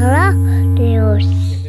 راديوس.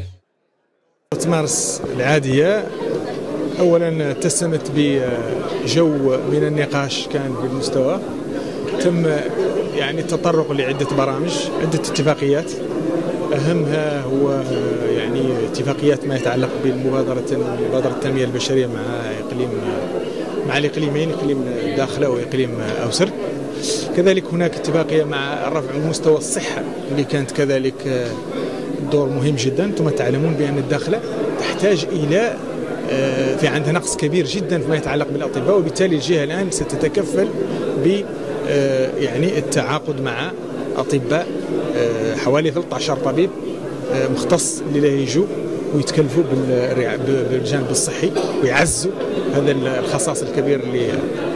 مارس العادية أولا اتسمت بجو من النقاش كان بالمستوى، تم يعني التطرق لعدة برامج، عدة اتفاقيات، أهمها هو يعني اتفاقيات ما يتعلق بمبادرة التنمية البشرية مع الإقليمين، إقليم الداخلة وإقليم أوسر. كذلك هناك اتفاقية مع رفع مستوى الصحة اللي كانت كذلك دور مهم جدا. ثم تعلمون بأن الداخلة تحتاج إلى في عندها نقص كبير جدا فيما يتعلق بالأطباء، وبالتالي الجهة الآن ستتكفل ب يعني التعاقد مع أطباء حوالي 13 طبيب مختص اللي يجوا ويتكلفوا بالجانب الصحي ويعزوا هذا الخصاص الكبير اللي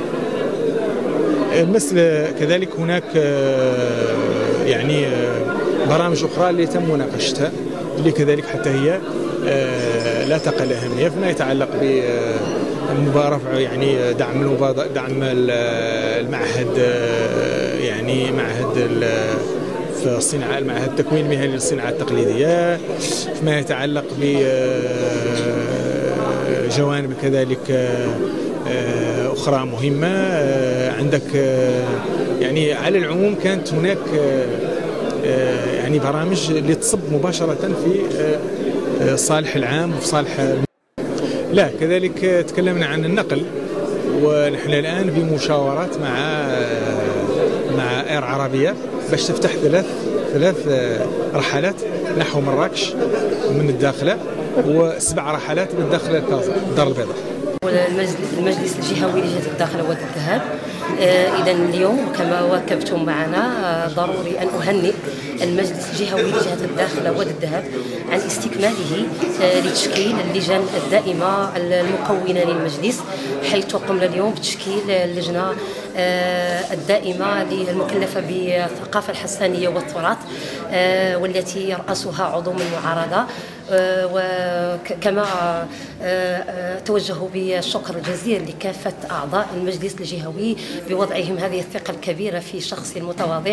مثل. كذلك هناك يعني برامج أخرى اللي تم مناقشتها اللي كذلك حتى هي لا تقل أهمية فيما يتعلق برفع يعني دعم المعهد، يعني معهد في الصناعة، المعهد التكوين المهني للصناعة التقليدية، فيما يتعلق بجوانب كذلك أخرى مهمة. عندك يعني على العموم كانت هناك يعني برامج اللي تصب مباشرة في صالح العام وفي صالح. لا كذلك تكلمنا عن النقل، ونحن الآن في مشاورات مع اير عربية باش تفتح ثلاث رحلات نحو مراكش من الداخلة، و7 رحلات من الداخلة الدار البيضاء. المجلس الجهوي لجهة الداخلة والذهاب. إذا اليوم كما واكبتم معنا ضروري أن أهنئ المجلس الجهوي لجهة الداخلة والذهاب عن استكماله لتشكيل اللجان الدائمة المكونة للمجلس، حيث قمنا اليوم بتشكيل اللجنة الدائمة المكلفة بالثقافة الحسانية والتراث، والتي يرأسها عضو من المعارضة. وكما توجهوا بالشكر الجزيل لكافة أعضاء المجلس الجهوي بوضعهم هذه الثقة الكبيرة في شخصي المتواضع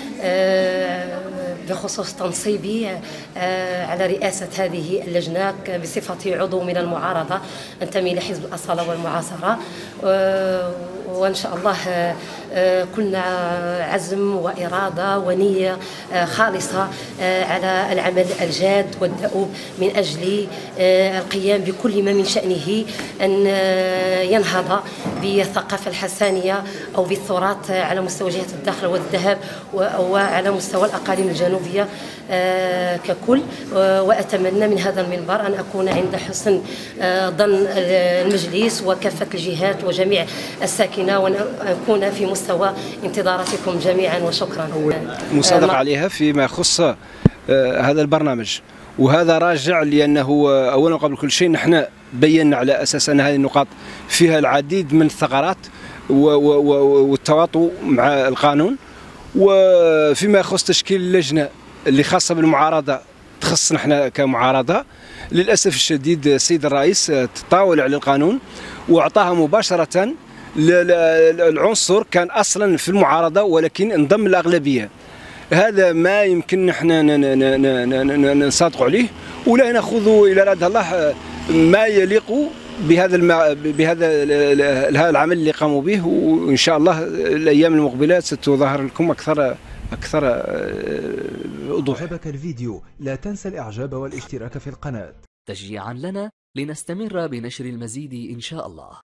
بخصوص تنصيبي على رئاسة هذه اللجنة بصفتي عضو من المعارضة أنتمي لحزب الأصالة والمعاصرة. وإن شاء الله كنا عزم وإرادة ونية خالصة على العمل الجاد والدؤوب من أجل القيام بكل ما من شأنه أن ينهض بالثقافة الحسانية أو بالتراث على مستوى جهة الداخل والذهاب وعلى مستوى الأقاليم الجنوبية ككل. وأتمنى من هذا المنبر أن أكون عند حسن ظن المجلس وكافة الجهات وجميع الساكنة، وأن أكون في مستوى انتظاراتكم جميعا. وشكرا. مصادقة عليها فيما يخص هذا البرنامج، وهذا راجع لأنه أولا قبل كل شيء نحن بينا على أساس أن هذه النقاط فيها العديد من الثغرات والتواطؤ مع القانون. وفيما يخص تشكيل اللجنة اللي خاصة بالمعارضة تخص نحن كمعارضة، للأسف الشديد السيد الرئيس تطاول على القانون وأعطاها مباشرة العنصر كان أصلا في المعارضة ولكن انضم الأغلبية. هذا ما يمكن نحن نصادق عليه، ولا نأخذ إلى رد الله ما يليق بهذا العمل اللي قاموا به. وإن شاء الله الأيام المقبلة ستظهر لكم أكثر وضوح. عجبك الفيديو لا تنسى الإعجاب والاشتراك في القناة تشجيعا لنا لنستمر بنشر المزيد إن شاء الله.